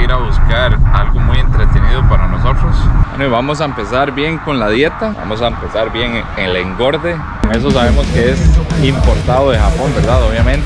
ir a buscar algo muy entretenido para nosotros. Bueno, y vamos a empezar bien con la dieta. Vamos a empezar bien en el engorde. Eso sabemos que es importado de Japón, ¿verdad? Obviamente.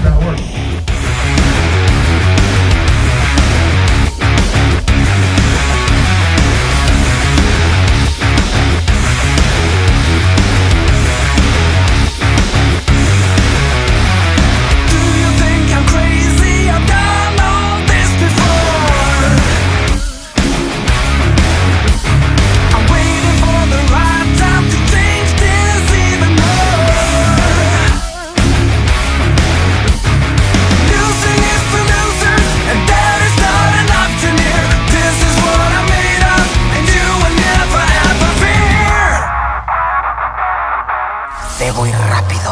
Debo ir rápido.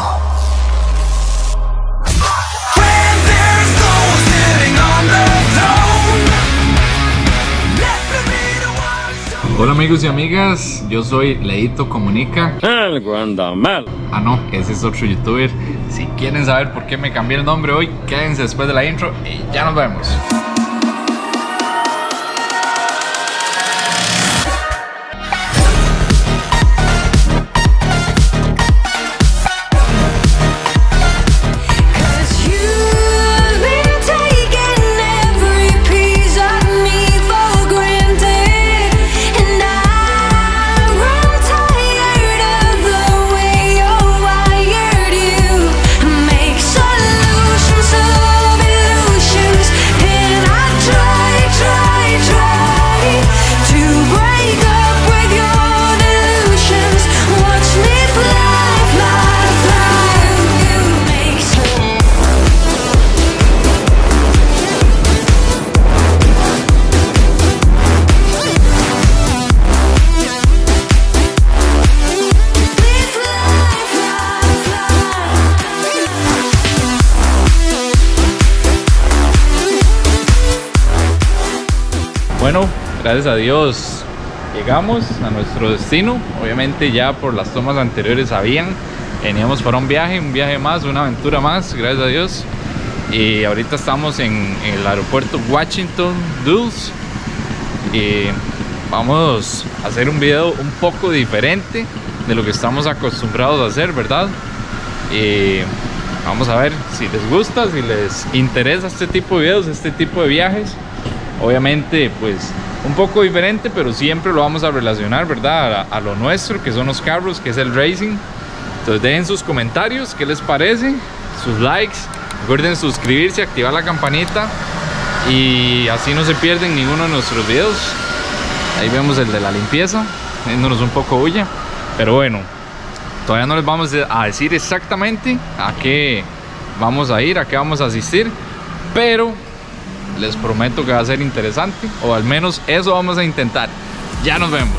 Hola amigos y amigas, yo soy Leito Comunica. Algo anda mal. Ah no, ese es otro youtuber. Si quieren saber por qué me cambié el nombre hoy, quédense después de la intro y ya nos vemos. Bueno, gracias a Dios llegamos a nuestro destino. Obviamente ya por las tomas anteriores sabían, veníamos para un viaje más, una aventura más, gracias a Dios. Y ahorita estamos en el aeropuerto Washington Dulles y vamos a hacer un video un poco diferente de lo que estamos acostumbrados a hacer, ¿verdad? Y vamos a ver si les gusta, si les interesa este tipo de videos, este tipo de viajes. Obviamente pues un poco diferente, pero siempre lo vamos a relacionar, ¿verdad? A lo nuestro, que son los carros, que es el racing. Entonces dejen sus comentarios, qué les parece, sus likes. Recuerden suscribirse, activar la campanita y así no se pierden ninguno de nuestros videos. Ahí vemos el de la limpieza, viéndonos un poco bulla. Pero bueno, todavía no les vamos a decir exactamente a qué vamos a ir, a qué vamos a asistir, pero les prometo que va a ser interesante, o al menos eso vamos a intentar. Ya nos vemos.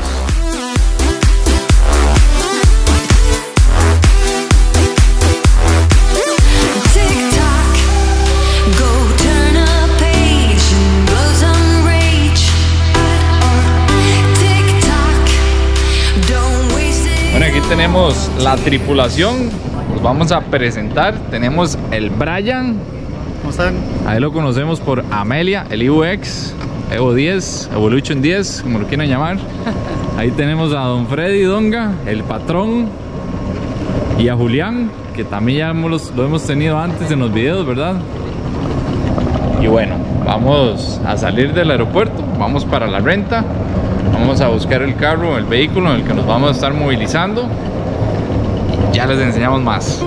Bueno, aquí tenemos la tripulación. Los vamos a presentar. Tenemos el Brian. ¿Cómo están? Ahí lo conocemos por Amelia, el EvoX, Evo 10, Evolution 10, como lo quieran llamar. Ahí tenemos a Don Freddy Donga, el patrón, y a Julián, que también ya lo hemos tenido antes en los videos, ¿verdad? Y bueno, vamos a salir del aeropuerto, vamos para la renta, vamos a buscar el carro, el vehículo en el que nos vamos a estar movilizando y ya les enseñamos más.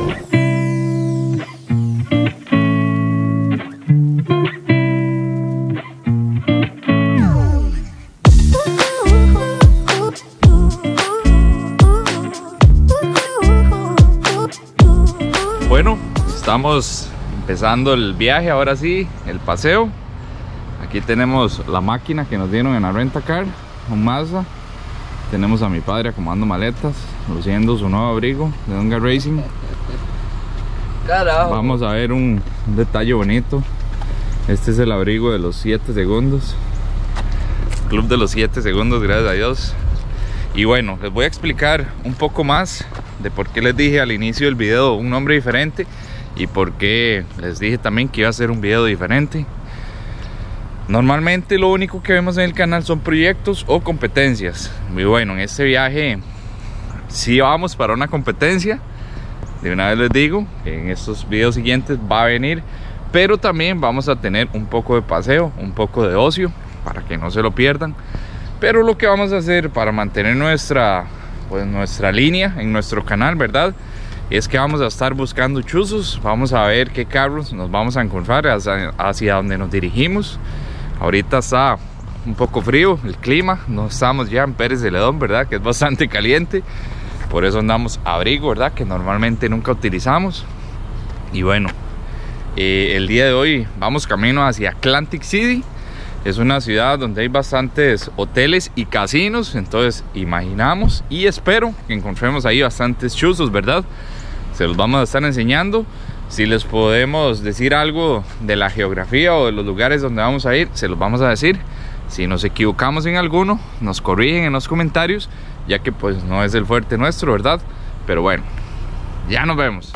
Bueno, estamos empezando el viaje, ahora sí, el paseo. Aquí tenemos la máquina que nos dieron en la renta car, un Mazda. Tenemos a mi padre acomodando maletas, luciendo su nuevo abrigo de Donga Racing. Carajo. Vamos a ver un detalle bonito. Este es el abrigo de los 7 segundos. Club de los 7 segundos, gracias a Dios. Y bueno, les voy a explicar un poco más de por qué les dije al inicio del video un nombre diferente y por qué les dije también que iba a ser un video diferente. Normalmente lo único que vemos en el canal son proyectos o competencias. Muy bueno, en este viaje sí vamos para una competencia. De una vez les digo que en estos videos siguientes va a venir, pero también vamos a tener un poco de paseo, un poco de ocio, para que no se lo pierdan. Pero lo que vamos a hacer para mantener nuestra línea en nuestro canal, ¿verdad? Es que vamos a estar buscando chuzos. Vamos a ver qué carros nos vamos a encontrar hacia donde nos dirigimos. Ahorita está un poco frío el clima, no estamos ya en Pérez Celedón, ¿verdad? Que es bastante caliente. Por eso andamos abrigo, ¿verdad? Que normalmente nunca utilizamos. Y bueno, el día de hoy vamos camino hacia Atlantic City. Es una ciudad donde hay bastantes hoteles y casinos. Entonces imaginamos y espero que encontremos ahí bastantes chuzos, ¿verdad? Se los vamos a estar enseñando. Si les podemos decir algo de la geografía o de los lugares donde vamos a ir, se los vamos a decir. Si nos equivocamos en alguno, nos corrigen en los comentarios, ya que pues no es el fuerte nuestro, ¿verdad? Pero bueno, ya nos vemos.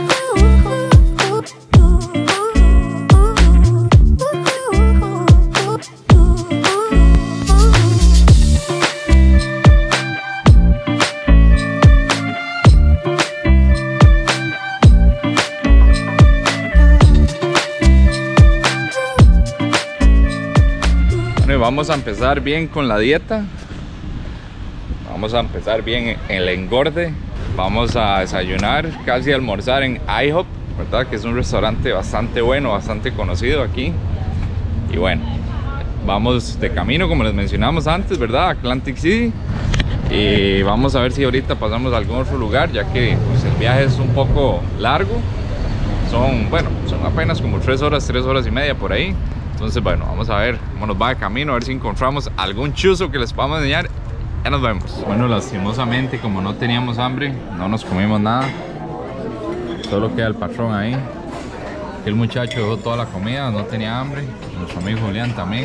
Vamos a empezar bien con la dieta. Vamos a empezar bien el engorde. Vamos a desayunar, casi almorzar en IHOP, ¿verdad? Que es un restaurante bastante bueno, bastante conocido aquí. Y bueno, vamos de camino, como les mencionamos antes, ¿verdad? Atlantic City. Y vamos a ver si ahorita pasamos a algún otro lugar, ya que pues, el viaje es un poco largo. Son apenas como 3 horas y media por ahí. Entonces bueno, vamos a ver cómo nos va de camino, a ver si encontramos algún chuzo que les podamos enseñar. Ya nos vemos. Bueno, lastimosamente, como no teníamos hambre, no nos comimos nada. Solo queda el patrón ahí. El muchacho dejó toda la comida, no tenía hambre. Nuestro amigo Julián también.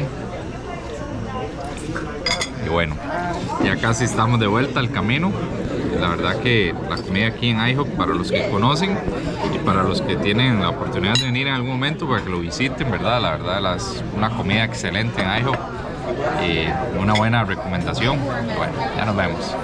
Y bueno, ya casi estamos de vuelta al camino. La verdad que la comida aquí en IHOP, para los que conocen y para los que tienen la oportunidad de venir en algún momento para que lo visiten, ¿verdad? La verdad es una comida excelente en IHOP y una buena recomendación. Bueno, ya nos vemos.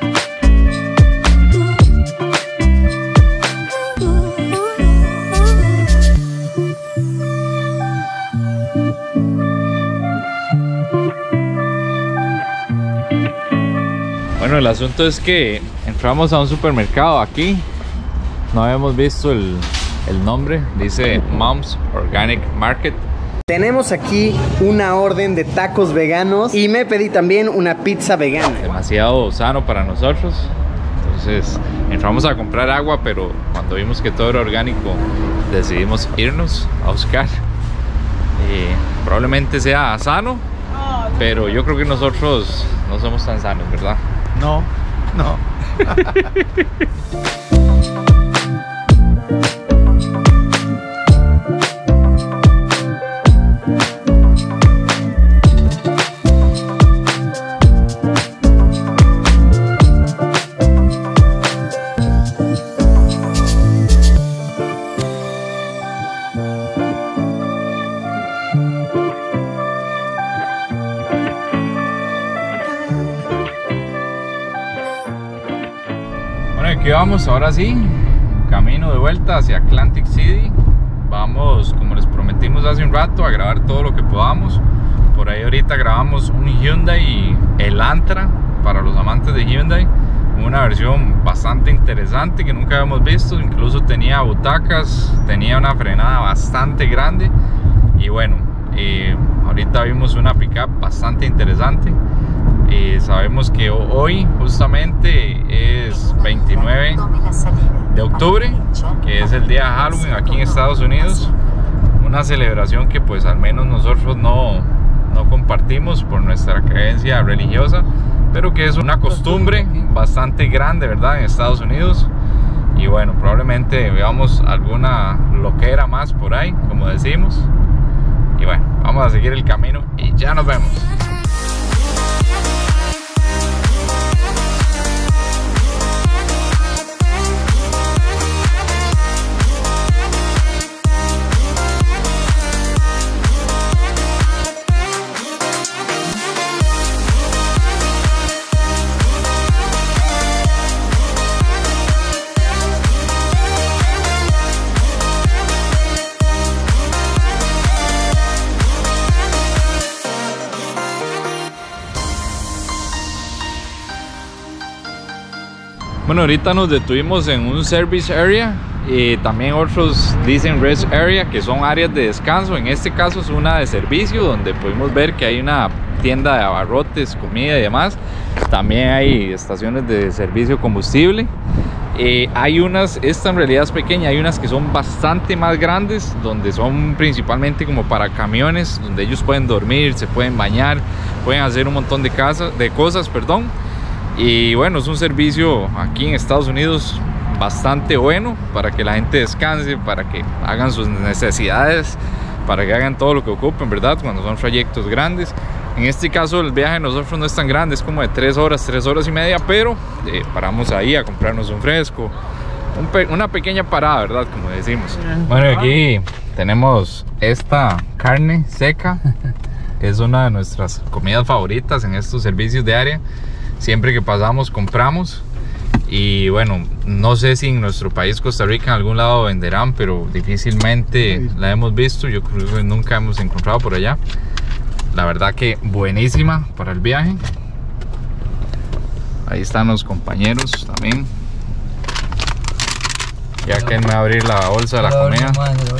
Bueno, el asunto es que entramos a un supermercado aquí. No habíamos visto el nombre. Dice Mom's Organic Market. Tenemos aquí una orden de tacos veganos y me pedí también una pizza vegana. Demasiado sano para nosotros. Entonces entramos a comprar agua, pero cuando vimos que todo era orgánico decidimos irnos a buscar. Probablemente sea sano, pero yo creo que nosotros no somos tan sanos, ¿verdad? No. Aquí vamos, ahora sí, camino de vuelta hacia Atlantic City. Vamos, como les prometimos hace un rato, a grabar todo lo que podamos. Por ahí ahorita grabamos un Hyundai Elantra para los amantes de Hyundai. Una versión bastante interesante que nunca habíamos visto. Incluso tenía butacas, tenía una frenada bastante grande. Y bueno, ahorita vimos una pickup bastante interesante. Sabemos que hoy justamente es 29 de octubre, que es el día de Halloween aquí en Estados Unidos. Una celebración que pues al menos nosotros no compartimos por nuestra creencia religiosa, pero que es una costumbre bastante grande, ¿verdad?, en Estados Unidos. Y bueno, probablemente veamos alguna loquera más por ahí, como decimos. Y bueno, vamos a seguir el camino y ya nos vemos. Bueno, ahorita nos detuvimos en un service area y también otros dicen rest area, que son áreas de descanso. En este caso es una de servicio, donde pudimos ver que hay una tienda de abarrotes, comida y demás. También hay estaciones de servicio combustible. Hay unas, esta en realidad es pequeña, hay unas que son bastante más grandes, donde son principalmente como para camiones, donde ellos pueden dormir, se pueden bañar, pueden hacer un montón de cosas, perdón. Y bueno, es un servicio aquí en Estados Unidos bastante bueno para que la gente descanse, para que hagan sus necesidades, para que hagan todo lo que ocupen, ¿verdad? Cuando son trayectos grandes. En este caso el viaje de nosotros no es tan grande, es como de 3 horas y media, pero paramos ahí a comprarnos un fresco, una pequeña parada, ¿verdad? Como decimos. Bueno, aquí tenemos esta carne seca, que es una de nuestras comidas favoritas en estos servicios de área. Siempre que pasamos compramos. Y bueno, no sé si en nuestro país, Costa Rica, en algún lado venderán, pero difícilmente la hemos visto. Yo creo que nunca hemos encontrado por allá. La verdad que buenísima para el viaje. Ahí están los compañeros también. Ya que me va a abrir la bolsa de la comida.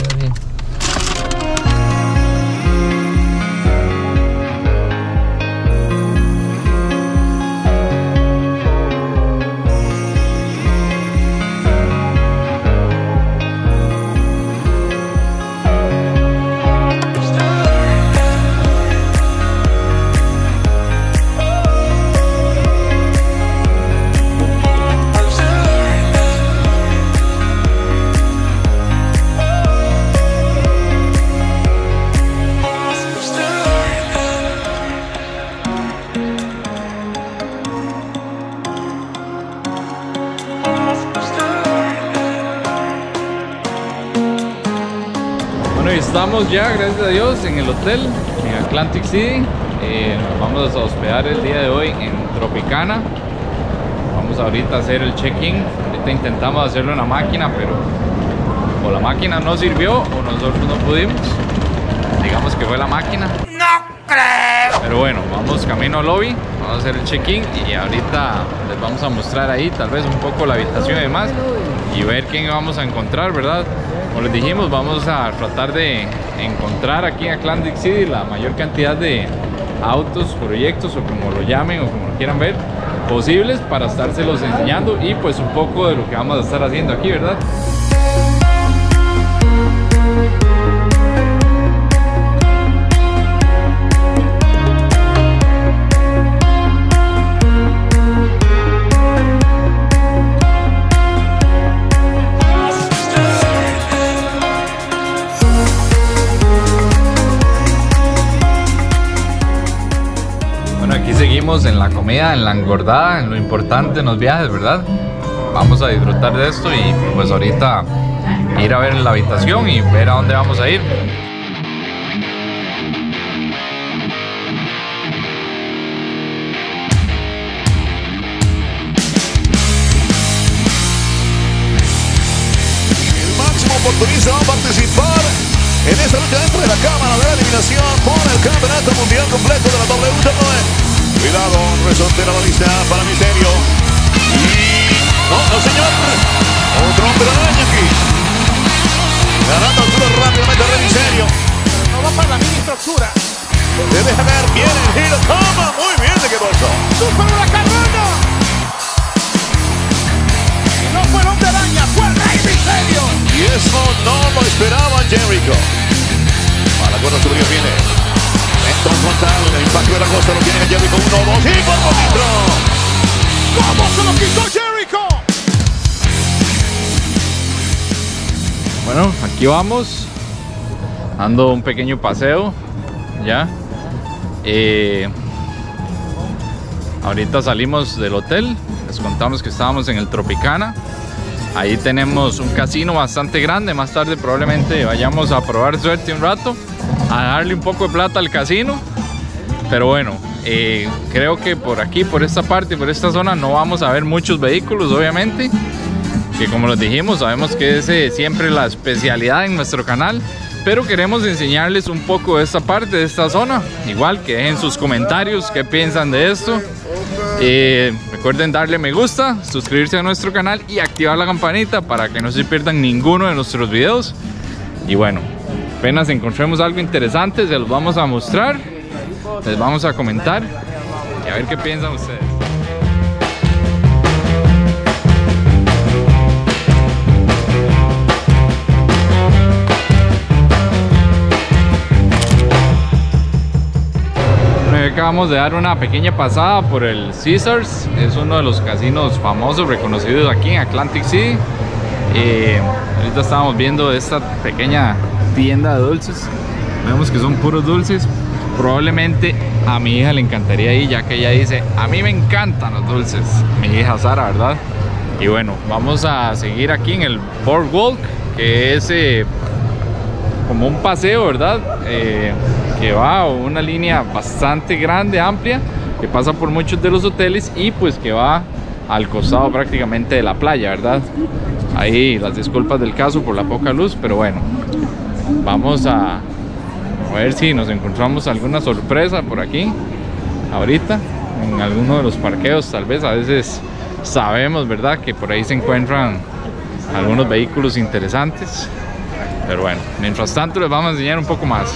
Estamos ya, gracias a Dios, en el hotel en Atlantic City. Nos vamos a hospedar el día de hoy en Tropicana. Vamos ahorita a hacer el check-in. Ahorita intentamos hacerlo en la máquina, pero o la máquina no sirvió o nosotros no pudimos. Digamos que fue la máquina. ¡No creo! Pero bueno, vamos camino al lobby, vamos a hacer el check-in y ahorita les vamos a mostrar ahí tal vez un poco la habitación y demás, y ver quién vamos a encontrar, ¿verdad? Como les dijimos, vamos a tratar de encontrar aquí en Atlantic City la mayor cantidad de autos, proyectos o como lo llamen o como lo quieran ver, posibles, para estárselos enseñando y pues un poco de lo que vamos a estar haciendo aquí, ¿verdad? Seguimos en la comida, en la engordada, en lo importante en los viajes, ¿verdad? Vamos a disfrutar de esto y pues ahorita ir a ver la habitación y ver a dónde vamos a ir. El máximo oportunista va a participar en esta lucha dentro de la cámara de la eliminación por el campeonato mundial completo de la WWE. Cuidado, resorte la balista para Misterio. Y... no, señor. Otro hombre araña aquí. Ganando altura rápidamente Rey Misterio. No va para la mini estructura. Se deja caer bien el giro. Toma, muy bien de que pasó. ¡Super Huracán Rana! Y no fue el hombre araña, fue el Rey Misterio. Y eso no lo esperaba Jericho. A la cuerda superior viene. Entonces frontal, el impacto de la costa lo tiene Jericho. 1, 2 y por poquito. ¿Cómo se lo quitó Jericho? Bueno, aquí vamos, dando un pequeño paseo, ya. Ahorita salimos del hotel, les contamos que estábamos en el Tropicana. Ahí tenemos un casino bastante grande, más tarde probablemente vayamos a probar suerte un rato, a darle un poco de plata al casino. Pero bueno, creo que por aquí, por esta parte, por esta zona no vamos a ver muchos vehículos, obviamente. Que como les dijimos, sabemos que es siempre la especialidad en nuestro canal. Pero queremos enseñarles un poco de esta parte, de esta zona. Igual que dejen sus comentarios, qué piensan de esto. Recuerden darle me gusta, suscribirse a nuestro canal y activar la campanita para que no se pierdan ninguno de nuestros videos. Y bueno, apenas encontremos algo interesante, se los vamos a mostrar, les vamos a comentar y a ver qué piensan ustedes. Acabamos de dar una pequeña pasada por el Caesars, es uno de los casinos famosos, reconocidos aquí en Atlantic City. Ahorita estábamos viendo esta pequeña tienda de dulces, vemos que son puros dulces. Probablemente a mi hija le encantaría ir, ya que ella dice, a mí me encantan los dulces, mi hija Sara, ¿verdad? Y bueno, vamos a seguir aquí en el Boardwalk, que es como un paseo, ¿verdad? Que va una línea bastante grande, amplia, que pasa por muchos de los hoteles y pues que va al costado prácticamente de la playa, ¿verdad? Ahí las disculpas del caso por la poca luz, pero bueno, vamos a ver si nos encontramos alguna sorpresa por aquí ahorita, en alguno de los parqueos. Tal vez a veces sabemos, ¿verdad?, que por ahí se encuentran algunos vehículos interesantes, pero bueno, mientras tanto les vamos a enseñar un poco más.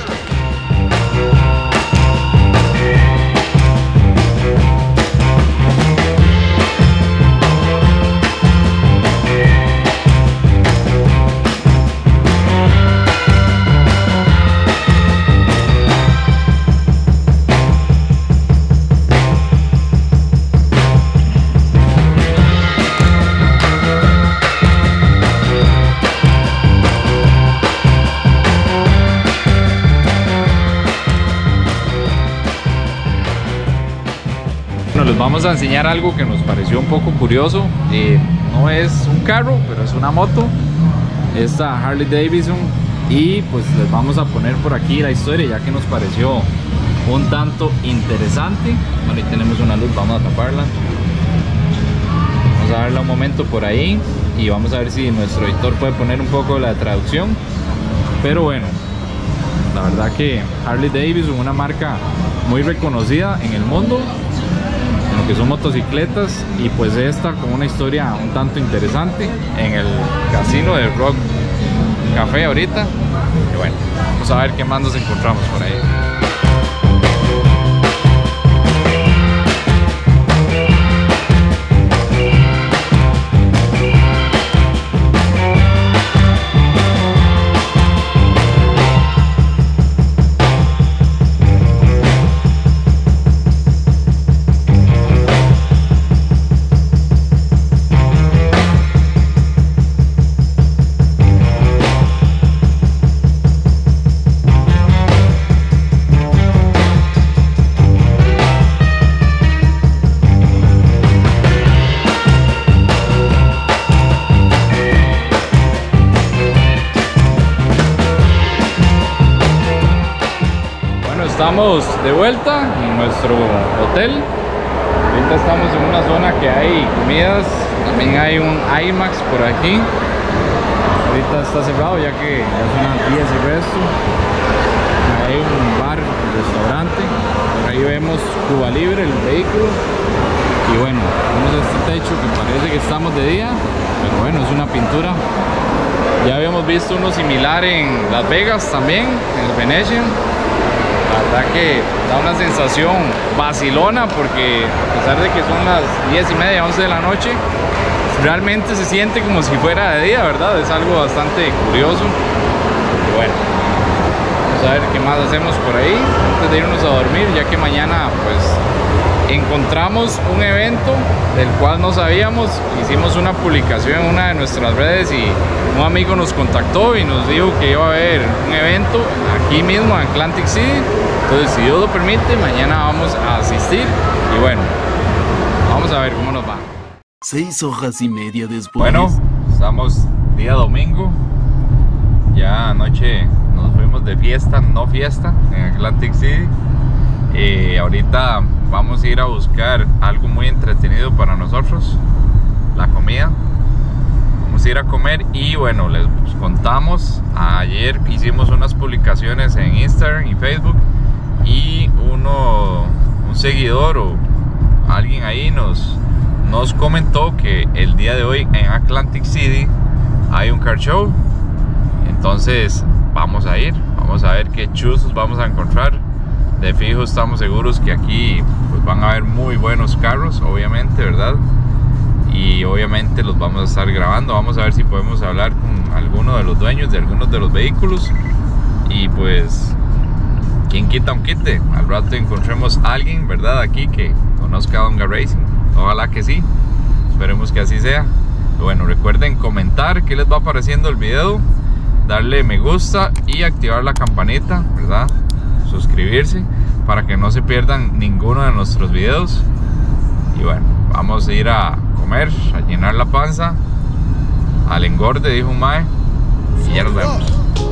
Les vamos a enseñar algo que nos pareció un poco curioso. No es un carro, pero es una moto, esta Harley Davidson, y pues les vamos a poner por aquí la historia, ya que nos pareció un tanto interesante. Bueno, ahí tenemos una luz, vamos a taparla, vamos a verla un momento por ahí y vamos a ver si nuestro editor puede poner un poco la traducción. Pero bueno, la verdad que Harley Davidson, una marca muy reconocida en el mundo en lo que son motocicletas, y pues esta con una historia un tanto interesante en el casino de Rock Café ahorita. Y bueno, vamos a ver qué más nos encontramos por ahí. Estamos de vuelta en nuestro hotel. Ahorita estamos en una zona que hay comidas, también hay un IMAX por aquí. Ahorita está cerrado ya que ya son las 10 y resto. Hay un bar, un restaurante. Por ahí vemos Cuba Libre, el vehículo. Y bueno, vemos este techo que parece que estamos de día, pero bueno, es una pintura. Ya habíamos visto uno similar en Las Vegas también, en el Venetian. La verdad que da una sensación vacilona, porque a pesar de que son las 10:30, 11 de la noche, realmente se siente como si fuera de día, ¿verdad? Es algo bastante curioso. Y bueno, vamos a ver qué más hacemos por ahí antes de irnos a dormir, ya que mañana pues encontramos un evento del cual no sabíamos. Hicimos una publicación en una de nuestras redes y un amigo nos contactó y nos dijo que iba a haber un evento aquí mismo en Atlantic City. Entonces, si Dios lo permite, mañana vamos a asistir y bueno, vamos a ver cómo nos va. 6 horas y media después. Bueno, estamos día domingo. Ya anoche nos fuimos de fiesta, no fiesta, en Atlantic City. Ahorita vamos a ir a buscar algo muy entretenido para nosotros, la comida. Vamos a ir a comer y bueno, les contamos, ayer hicimos unas publicaciones en Instagram y Facebook y un seguidor o alguien ahí nos nos comentó que el día de hoy en Atlantic City hay un car show. Entonces vamos a ir, vamos a ver qué chuzos vamos a encontrar. De fijo estamos seguros que aquí pues van a haber muy buenos carros, obviamente, ¿verdad? Y obviamente los vamos a estar grabando. Vamos a ver si podemos hablar con alguno de los dueños de algunos de los vehículos. Y pues, quien quita un quite, al rato encontremos a alguien, ¿verdad? Aquí que conozca a Donga Racing. Ojalá que sí, esperemos que así sea. Bueno, recuerden comentar qué les va pareciendo el video, darle me gusta y activar la campanita, ¿verdad? Suscribirse para que no se pierdan ninguno de nuestros videos. Y bueno, vamos a ir a comer, a llenar la panza, al engorde, dijo un mae, y ya nos vemos.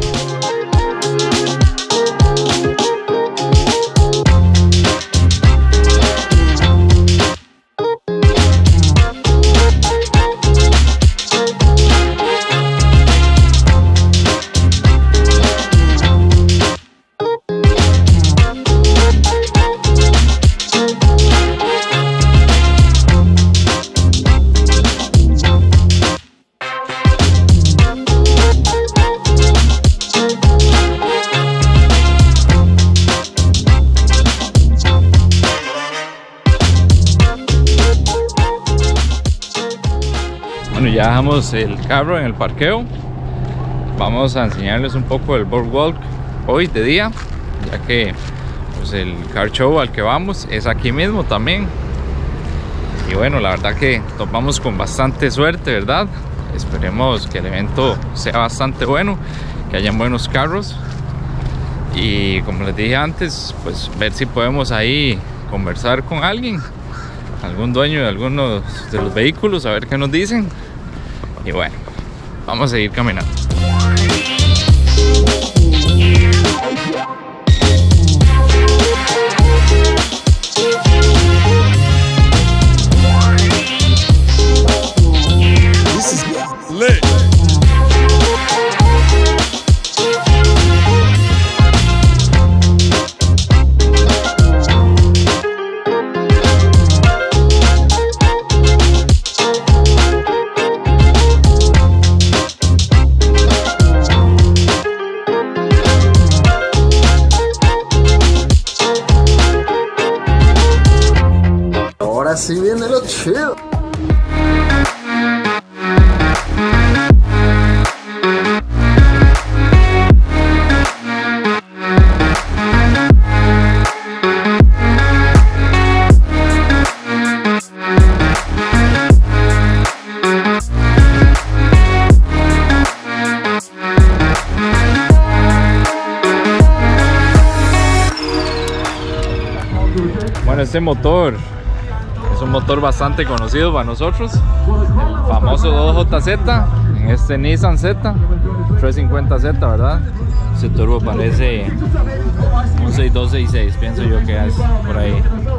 Bueno, ya dejamos el carro en el parqueo. Vamos a enseñarles un poco del boardwalk hoy de día, ya que pues, el car show al que vamos es aquí mismo también. Y bueno, la verdad que topamos con bastante suerte, ¿verdad? Esperemos que el evento sea bastante bueno, que hayan buenos carros. Y como les dije antes, pues ver si podemos ahí conversar con alguien, algún dueño de algunos de los vehículos, a ver qué nos dicen. Y bueno, vamos a seguir caminando. This is lit. Así viene lo chido. Bueno, este motor es un motor bastante conocido para nosotros, el famoso 2JZ, en este Nissan Z 350Z, ¿verdad? Ese turbo parece un 6266, pienso yo que es por ahí.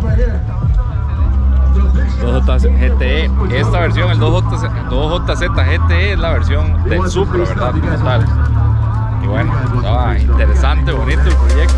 2JZ GTE, esta versión, el 2JZ GTE es la versión del Supra, ¿verdad? Como tal. Y bueno, estaba interesante, bonito el proyecto.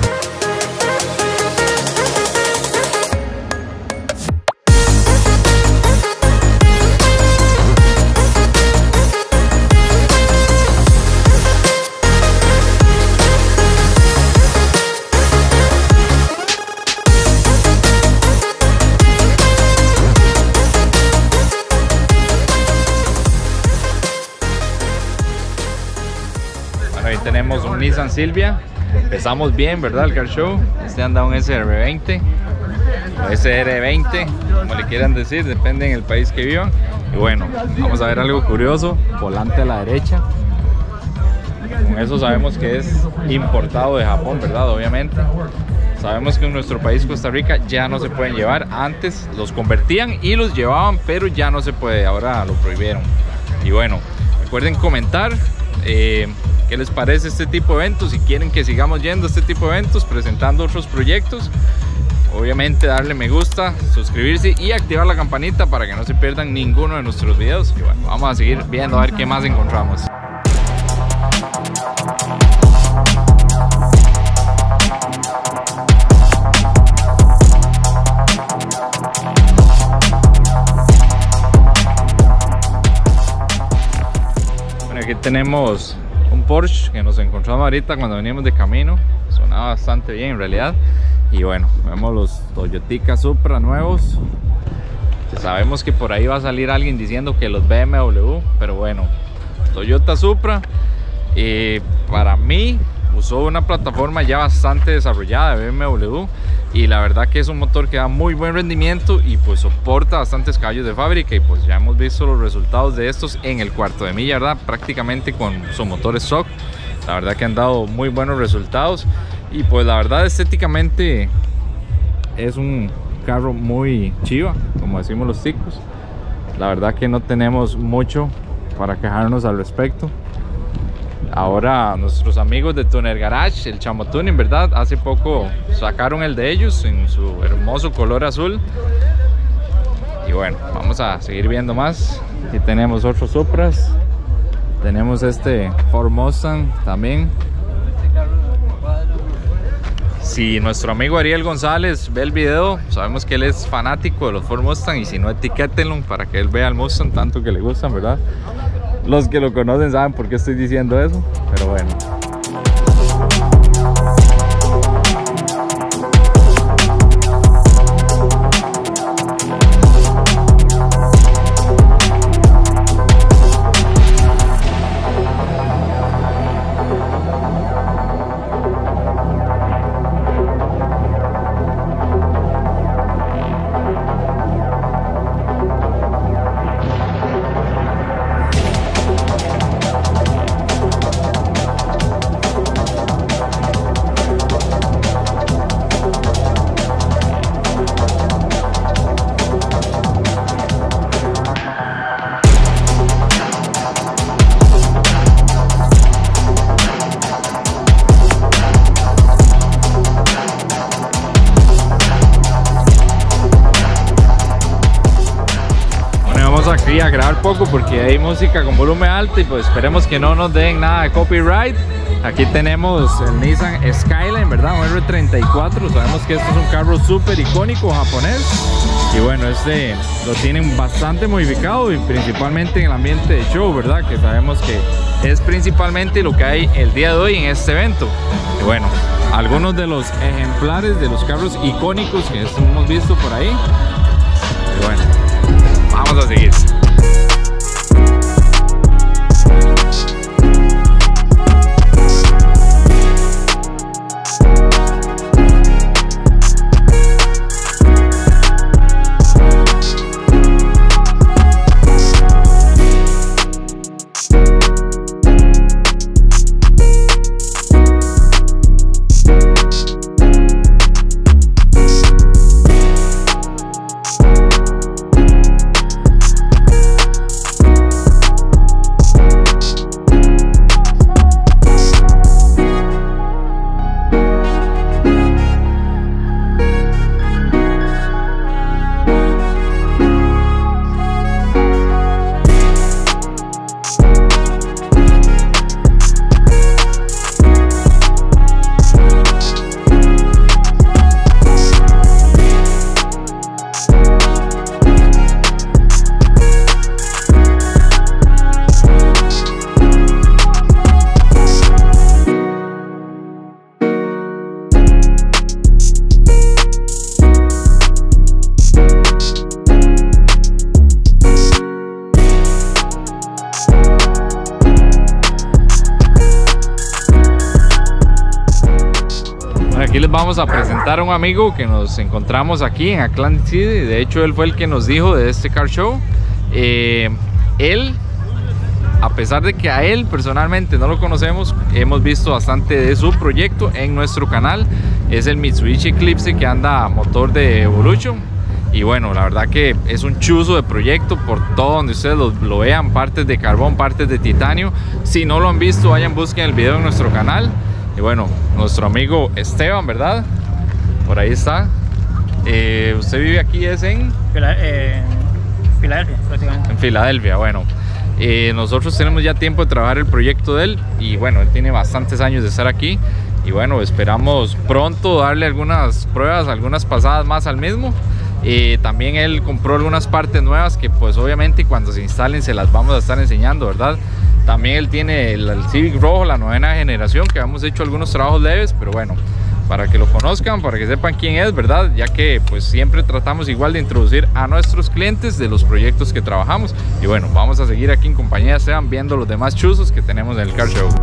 Ahí tenemos un Nissan Silvia. Empezamos bien, ¿verdad? El car show. Este anda un SR20 o SR20, como le quieran decir, depende en el país que vivan. Y bueno, vamos a ver algo curioso. Volante a la derecha. Con eso sabemos que es importado de Japón, ¿verdad? Obviamente. Sabemos que en nuestro país, Costa Rica, ya no se pueden llevar. Antes los convertían y los llevaban, pero ya no se puede. Ahora lo prohibieron. Y bueno, recuerden comentar qué les parece este tipo de eventos, si quieren que sigamos yendo a este tipo de eventos, presentando otros proyectos. Obviamente darle me gusta, suscribirse y activar la campanita para que no se pierdan ninguno de nuestros videos. Y bueno, vamos a seguir viendo a ver qué más encontramos. Aquí tenemos un Porsche que nos encontramos ahorita cuando venimos de camino. Sonaba bastante bien en realidad. Y bueno, vemos los Toyotica Supra nuevos. Sabemos que por ahí va a salir alguien diciendo que los BMW, pero bueno, Toyota Supra, para mí usó una plataforma ya bastante desarrollada de BMW, y la verdad que es un motor que da muy buen rendimiento y pues soporta bastantes caballos de fábrica, y pues ya hemos visto los resultados de estos en el cuarto de milla, ¿verdad? Prácticamente con su motor stock. La verdad que han dado muy buenos resultados, y pues la verdad estéticamente es un carro muy chiva, como decimos los ticos. La verdad que no tenemos mucho para quejarnos al respecto. Ahora nuestros amigos de Tuner Garage, el Chamo Tuning, ¿verdad? Hace poco sacaron el de ellos en su hermoso color azul. Y bueno, vamos a seguir viendo más. Aquí tenemos otros Supras. Tenemos este Ford Mustang también. Si nuestro amigo Ariel González ve el video, sabemos que él es fanático de los Ford Mustang, y si no, etiquétenlo para que él vea el Mustang tanto que le gustan, ¿verdad? Los que lo conocen saben por qué estoy diciendo eso, pero bueno. Aquí a grabar poco porque hay música con volumen alto, y pues esperemos que no nos den nada de copyright. Aquí tenemos el Nissan Skyline, ¿verdad? Un R34. Sabemos que este es un carro súper icónico japonés, y bueno, este lo tienen bastante modificado, y principalmente en el ambiente de show, ¿verdad? Que sabemos que es principalmente lo que hay el día de hoy en este evento. Y bueno, algunos de los ejemplares de los carros icónicos que hemos visto por ahí. Y bueno, vamos a seguir. Aquí les vamos a presentar a un amigo que nos encontramos aquí en Atlantic City. De hecho, él fue el que nos dijo de este car show. Él, a pesar de que a él personalmente no lo conocemos, hemos visto bastante de su proyecto en nuestro canal. Es el Mitsubishi Eclipse que anda a motor de Evolution. Y bueno, la verdad que es un chuzo de proyecto por todo donde ustedes lo vean. Partes de carbón, partes de titanio. Si no lo han visto, vayan, busquen el video en nuestro canal. Y bueno, nuestro amigo Esteban, ¿verdad? Por ahí está. Usted vive aquí, es en Filadelfia, prácticamente. En Filadelfia, bueno. Nosotros tenemos ya tiempo de trabajar el proyecto de él, y bueno, él tiene bastantes años de estar aquí, y bueno, esperamos pronto darle algunas pruebas, algunas pasadas más al mismo. También él compró algunas partes nuevas que pues obviamente cuando se instalen se las vamos a estar enseñando, ¿verdad? También él tiene el Civic rojo, la 9ª generación, que hemos hecho algunos trabajos leves, pero bueno, para que lo conozcan, para que sepan quién es, ¿verdad? Ya que pues siempre tratamos igual de introducir a nuestros clientes de los proyectos que trabajamos. Y bueno, vamos a seguir aquí en compañía de Esteban viendo los demás chuzos que tenemos en el Car Show.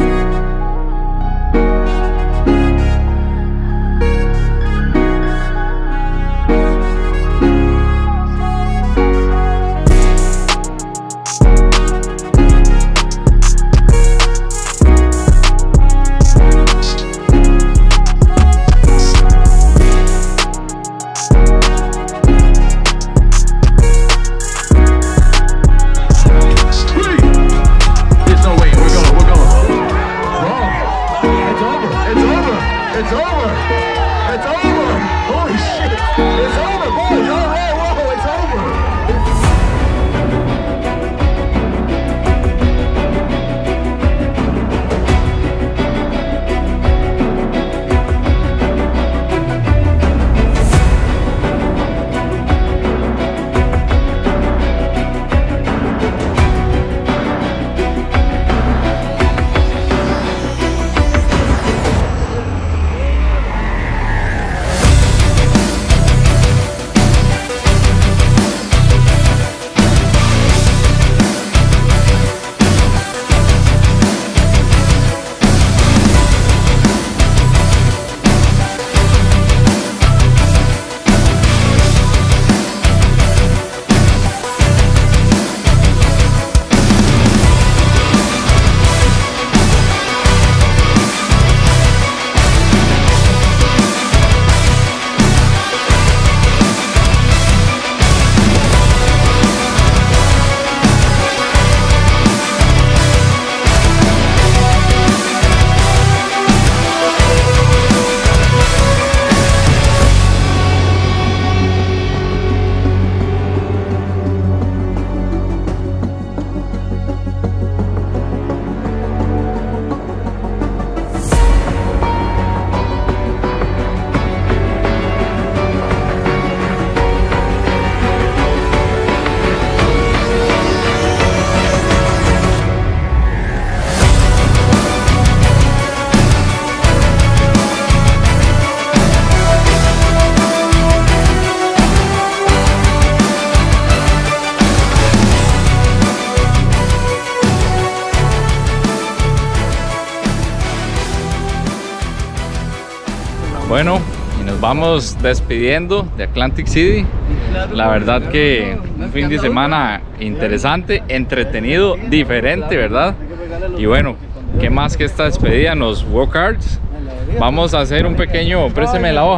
Bueno, y nos vamos despidiendo de Atlantic City. La verdad que un fin de semana interesante, entretenido, diferente, ¿verdad? Y bueno, ¿qué más que esta despedida? Nos Go-Karts. Vamos a hacer un pequeño, présteme la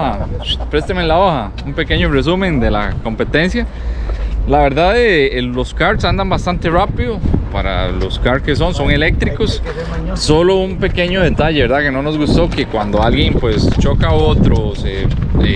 hoja, un pequeño resumen de la competencia. La verdad, los karts andan bastante rápido para los karts que son eléctricos. Solo un pequeño detalle, ¿verdad? Que no nos gustó, que cuando alguien pues choca a otro, se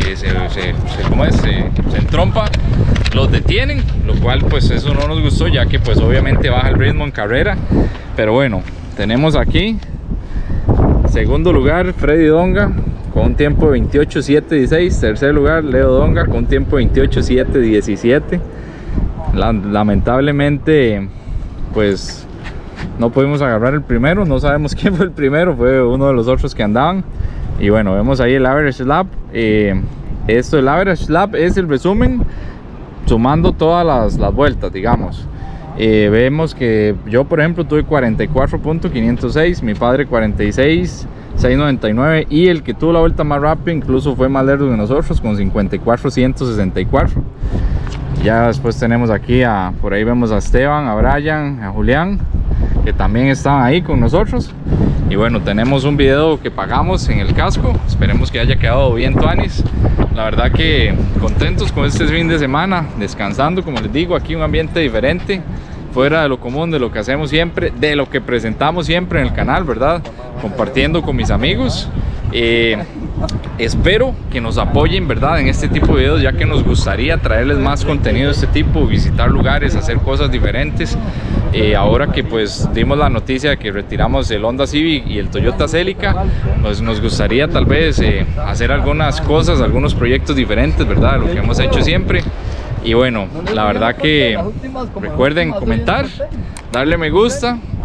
entrompa, los detienen, lo cual pues eso no nos gustó, ya que pues obviamente baja el ritmo en carrera. Pero bueno, tenemos aquí segundo lugar Freddy Donga con un tiempo de 28.716. Tercer lugar Leo Donga con un tiempo de 28.717. Lamentablemente pues no pudimos agarrar el primero, no sabemos quién fue el primero, fue uno de los otros que andaban. Y bueno, vemos ahí el average lap. Esto, el average lap es el resumen sumando todas las vueltas, digamos. Vemos que yo, por ejemplo, tuve 44.506, mi padre 46.699 y el que tuvo la vuelta más rápida incluso fue más lerdo que nosotros con 54.164. Ya después tenemos aquí por ahí vemos a Esteban, a Brian, a Julián, que también estaban ahí con nosotros. Y bueno, tenemos un video que pagamos en el casco, esperemos que haya quedado bien tuanis. La verdad que contentos con este fin de semana, descansando, como les digo, aquí un ambiente diferente, fuera de lo común, de lo que hacemos siempre, de lo que presentamos siempre en el canal, ¿verdad? Compartiendo con mis amigos. Espero que nos apoyen, ¿verdad? En este tipo de videos, ya que nos gustaría traerles más contenido de este tipo, visitar lugares, hacer cosas diferentes. Ahora que pues dimos la noticia de que retiramos el Honda Civic y el Toyota Celica, pues nos gustaría tal vez hacer algunas cosas, algunos proyectos diferentes, ¿verdad? Lo que hemos hecho siempre. Y bueno, la verdad que recuerden comentar, darle me gusta,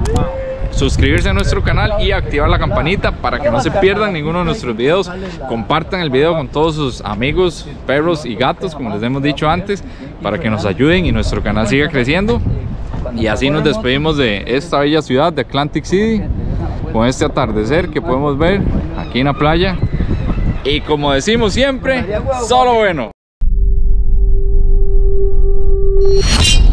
suscribirse a nuestro canal y activar la campanita para que no se pierdan ninguno de nuestros videos. Compartan el video con todos sus amigos, perros y gatos, como les hemos dicho antes, para que nos ayuden y nuestro canal siga creciendo. Y así nos despedimos de esta bella ciudad de Atlantic City, con este atardecer que podemos ver aquí en la playa. Y como decimos siempre, solo bueno.